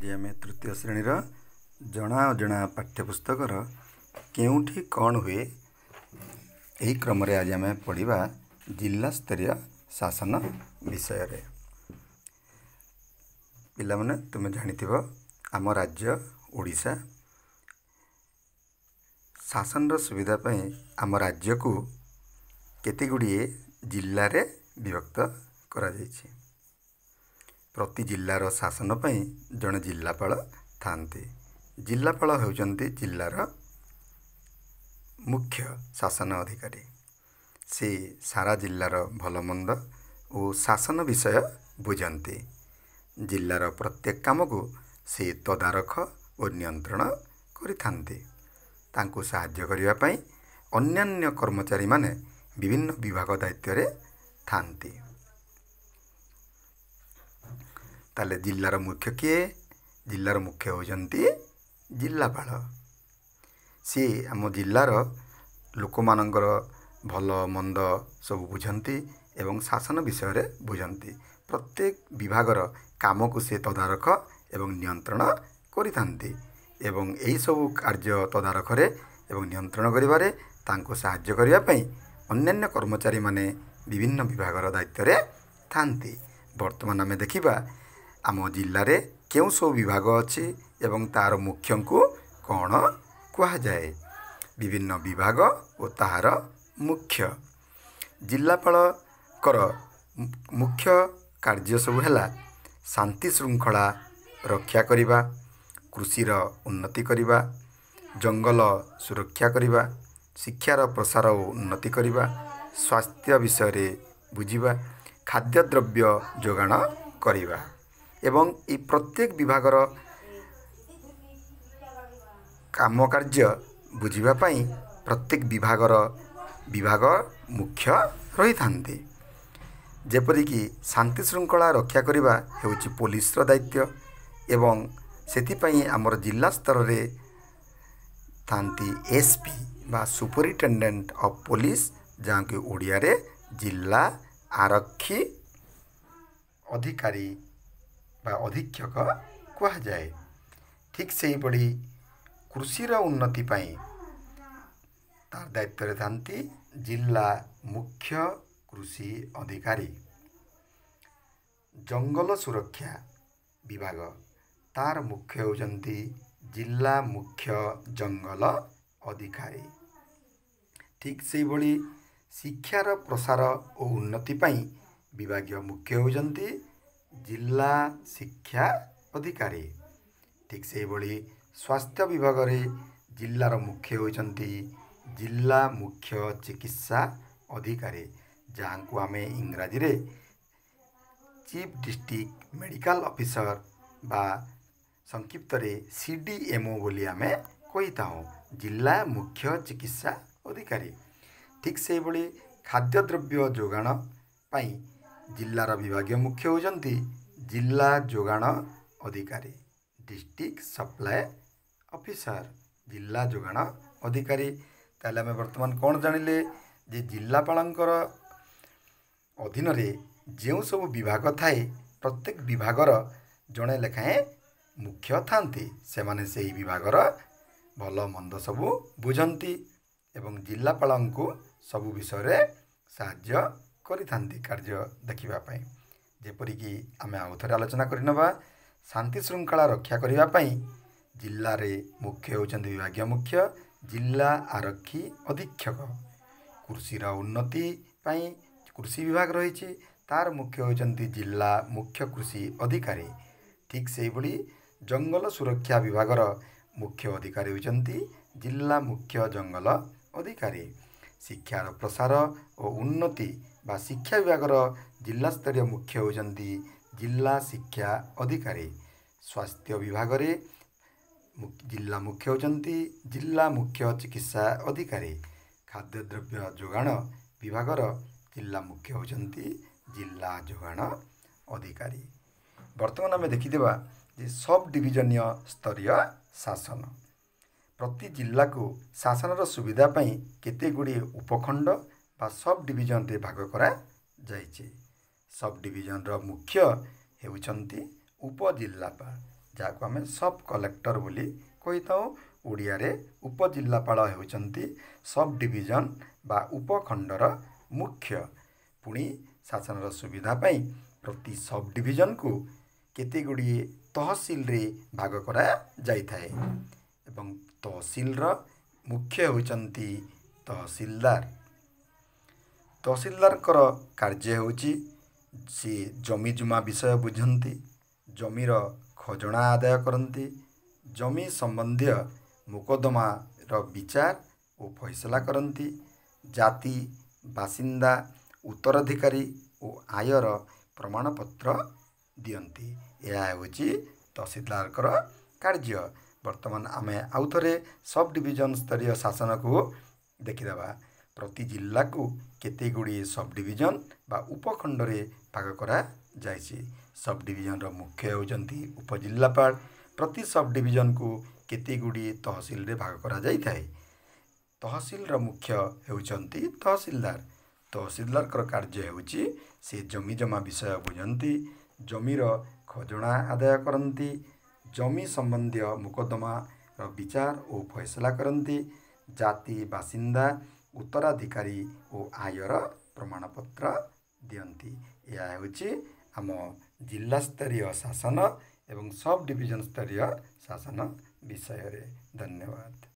आज आम तृतीय श्रेणीर जना अजना पाठ्यपुस्तकर केउठी कौन हुए यही क्रम आज आम पढ़ा जिला स्तरीय शासन विषय रे। पिला माने तुम जानिथिबो आम राज्य ओडिशा शासन सुविधा पई आम राज्य को केते गुड़िए जिल्ला रे विभक्त करा जायछि। प्रति जिल्लार शासन पई जने जिल्लापाल थांती। जिल्लापाल होउचंती जिल्लार मुख्य शासन अधिकारी। से सारा जिल्लार भलमंद और शासन विषय बुझंती। जिल्लार प्रत्येक काम को से तदारख और नियंत्रण करिथांती। तांको सहाय्य करिवा पई अन्यान्य कर्मचारी माने विभिन्न विभाग दायित्व रे थांती। ताले जिल्लार मुख्य किए? जिल्लार मुख्य होजंती जिल्लापाल। सी आम जिल्लार लोक मानकर भल मंद सब बुझंती एवं शासन विषय रे बुझंती। प्रत्येक विभागर काम को से तदारख एवं नियंत्रण करिथांती एवं एही सब कार्य तदारख रे एवं नियंत्रण करिबारे तांको सहाय्य करिवा पई अन्यान्य कर्मचारी माने विभिन्न विभागर दायित्व रे थांती। वर्तमान आमे देखिबा आम जिल्ला रे केउ सब विभाग अछि एवं तार मुख्य को कौन कहा जाए। विभिन्न विभाग और तार मुख्य जिल्लापाल कर मुख्य कार्य सब हैला शांति श्रृंखला रक्षा करिबा, कृषिर उन्नति करिबा, जंगल सुरक्षा करिबा, शिक्षार प्रसार और उन्नति करिबा, स्वास्थ्य विषय रे बुझिबा, खाद्य द्रव्य जोगाण करिबा एवं ई प्रत्येक विभागर काम कार्य बुझिबा पई प्रत्येक विभाग मुख्य रही थांती। जेपरि कि शांति श्रृंखला रक्षा करिबा हेउची पुलिस रो दायित्व एवं सेति पई हमर जिला स्तर रे थांती एसपी बा सुपरिटेंडेंट ऑफ पुलिस जहाँ कि ओडिया रे जिला आरक्षी अधिकारी बा अधीक्षक कहा जाए। ठीक से पड़ी कृषिर उन्नति पाई तार दायित्व रे थांती जिला मुख्य कृषि अधिकारी। जंगल सुरक्षा विभाग तार मुख्य होजंती जिला मुख्य जंगल अधिकारी। ठीक से बड़ी शिक्षार प्रसार और उन्नति पाई विभागीय मुख्य होजंती जिला शिक्षा अधिकारी। ठीक से बड़ी स्वास्थ्य विभाग रे जिल्लार मुख्य होजंती जिला मुख्य चिकित्सा अधिकारी जहाँ को आमे इंग्राजी रे चीफ डिस्ट्रिक्ट मेडिकल ऑफिसर बा संक्षिप्त रे सीडीएमओ बोली आमे कहिताऊ जिला मुख्य चिकित्सा अधिकारी। ठीक से बड़ी खाद्य द्रव्य जोगाण पाई जिल्लार विभागीय मुख्य होजंती जिला जोगाण अधिकारी डिस्ट्रिक्ट सप्लाई ऑफिसर जिला जोगाण अधिकारी। ताले आमे वर्तमान कौन जानिले जे जिल्लापालंकर अधीन रे जेउ सब विभाग थाए प्रत्येक विभागर जणे लेखाएं मुख्य थांती। से माने सेही विभागर भल मंद सबु बुझंती एवं जिल्लापालंकु सबु विषय रे साहाय्य करिथांती कार्य देखिबा पई। जेपरि कि आमे आउथरे आलोचना करिनबा शांति श्रृंखला रक्षा करिबा पई जिल्ला रे मुख्य होचंती विभागीय मुख्य जिला आरक्षी अधीक्षक। कृषिर उन्नति पई कृषि विभाग रहिछि तार मुख्य होचंती जिला मुख्य कृषि अधिकारी। ठीक से बड़ी जंगल सुरक्षा विभागर मुख्य अधिकारी होचंती जिला मुख्य जंगल अधिकारी। शिक्षार प्रसार और उन्नति बा शिक्षा विभागर जिला स्तरीय मुख्य होचंती जिला शिक्षा अधिकारी। स्वास्थ्य विभाग रे जिला मुख्य होचंती जिला मुख्य चिकित्सा अधिकारी। खाद्य द्रव्य जोगाण विभागर जिला मुख्य होचंती जिला जोगाण अधिकारी। वर्तमान आमे देखिदेबा जे सब डिविजनीय स्तरीय शासन प्रति जिला को शासन सुविधा पई केते गुडी उपखंड बा सब डिविजन रे भाग करा जायछि। सब डिविजन रो मुख्य हेउचंती उपजिल्लापाल ଯାହାକୁ ଆମେ ସବ୍ କଲେକ୍ଟର ବୋଲି କହିଥାଉ। ଓଡ଼ିଆରେ ଉପଜିଲ୍ଲାପାଳ ହେଉଛନ୍ତି ସବ୍ ଡିଭିଜନ ବା ଉପଖଣ୍ଡର ମୁଖ୍ୟ। ପୁଣି ଶାସନର ସୁବିଧା ପାଇଁ ପ୍ରତି ସବ୍ ଡିଭିଜନକୁ କେତେ ଗୁଡ଼ିଏ ତହସିଲରେ ଭାଗ କରାଯାଇଥାଏ ଏବଂ ତହସିଲର ମୁଖ୍ୟ ହେଉଛନ୍ତି ତହସିଲଦାର। ତହସିଲଦାରଙ୍କର କାର୍ଯ୍ୟ ହେଉଛି ସେ ଜମିଜୁମା ବିଷୟ ବୁଝନ୍ତି, ଜମିର ଖଜଣା ଆଦାୟ କରନ୍ତି, ଜମି ସମ୍ବନ୍ଧୀୟ ମୋକଦ୍ଦମାର ବିଚାର ଓ ଫଇସଲା କରନ୍ତି, ଜାତି ବାସିନ୍ଦା ଉତ୍ତରାଧିକାରୀ ଓ ଆୟର ପ୍ରମାଣପତ୍ର ଦିଅନ୍ତି। ଏହା ହେଉଛି ତହସିଲଦାରଙ୍କର କାର୍ଯ୍ୟ। ବର୍ତ୍ତମାନ ଆମେ ଆଉ ଥରେ ସବ୍ ଡିଭିଜନ ସ୍ତରୀୟ ଶାସନକୁ ଦେଖିଦେବା। ପ୍ରତି ଜିଲ୍ଲାକୁ କେତେ ଗୁଡ଼ିଏ ସବ୍ ଡିଭିଜନ ବା ଉପଖଣ୍ଡରେ ଭାଗ କରାଯାଇଛି। ସବ୍ ଡିଭିଜନର ମୁଖ୍ୟ ହେଉଛନ୍ତି ଉପଜିଲ୍ଲାପାଳ। ପ୍ରତି ସବ୍ ଡିଭିଜନକୁ କେତେ ଗୁଡ଼ିଏ ତହସିଲରେ ଭାଗ କରାଯାଇଥାଏ। ତହସିଲର ମୁଖ୍ୟ ହେଉଛନ୍ତି ତହସିଲଦାର। ତହସିଲଦାରଙ୍କର କାର୍ଯ୍ୟ ହେଉଛି ସେ ଜମିଜମା ବିଷୟ ବୁଝନ୍ତି, ଜମିର ଖଜଣା ଆଦାୟ କରନ୍ତି, ଜମି ସମ୍ବନ୍ଧୀୟ ମୋକଦ୍ଦମାର ବିଚାର ଓ ଫଇସଲା କରନ୍ତି, ଜାତି ବାସିନ୍ଦା ଉତ୍ତରାଧିକାରୀ ଓ ଆୟର ପ୍ରମାଣପତ୍ର ଦିଅନ୍ତି। ଏହା ହେଉଛି ଆମ ଜିଲ୍ଲା ସ୍ତରୀୟ ଶାସନ ଏବଂ ସବ୍ ଡିଭିଜନ ସ୍ତରୀୟ ଶାସନ ବିଷୟରେ। ଧନ୍ୟବାଦ।